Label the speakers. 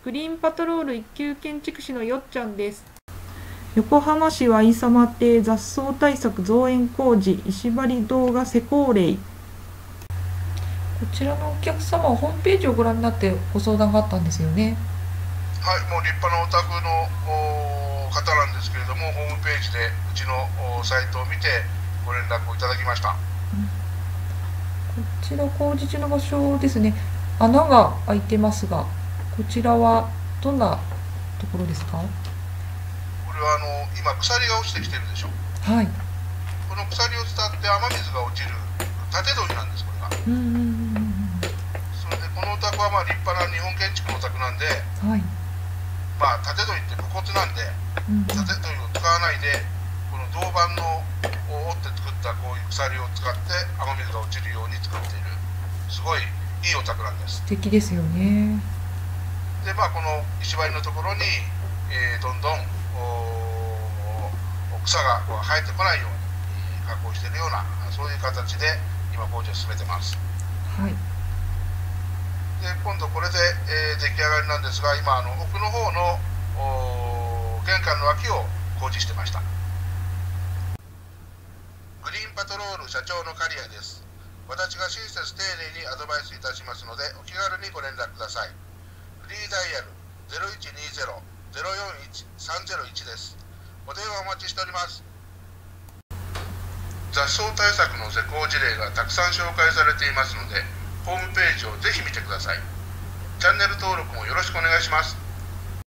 Speaker 1: グリーンパトロール一級建築士のよっちゃんです。横浜市は飯様邸雑草対策増援工事石張動画施工例。こちらのお客様はホームページをご覧になってご相談があったんですよね。
Speaker 2: はい、もう立派なお宅の方なんですけれども、ホームページでうちのサイトを見てご連絡をいただきました。
Speaker 1: こちら工事中の場所ですね。穴が開いてますが、こちらはどんなところですか？
Speaker 2: これは今鎖が落ちてきてるでしょ。
Speaker 1: はい。
Speaker 2: この鎖を伝って雨水が落ちる縦取りなんです、これが。それでこのお宅は立派な日本建築のお宅なんで、
Speaker 1: はい。
Speaker 2: 縦取りって武骨なんで、縦取りを使わないでこの銅板のを折って作ったこういう鎖を使って雨水が落ちるように作っている、すごいいいお宅なんです。
Speaker 1: 素敵ですよね。
Speaker 2: でこの石張りのところに、どんどん草が生えてこないように加工しているような、そういう形で今工事を進めてます。
Speaker 1: はい。
Speaker 2: で今度これで、出来上がりなんですが、今奥の方の玄関の脇を工事してました。グリーンパトロール社長の刈谷です。私が親切丁寧にアドバイスいたしますので、お気軽にご連絡ください。フリーダイヤル 0120-041-301 です。お電話お待ちしております。雑草対策の施工事例がたくさん紹介されていますので、ホームページをぜひ見てください。チャンネル登録もよろしくお願いします。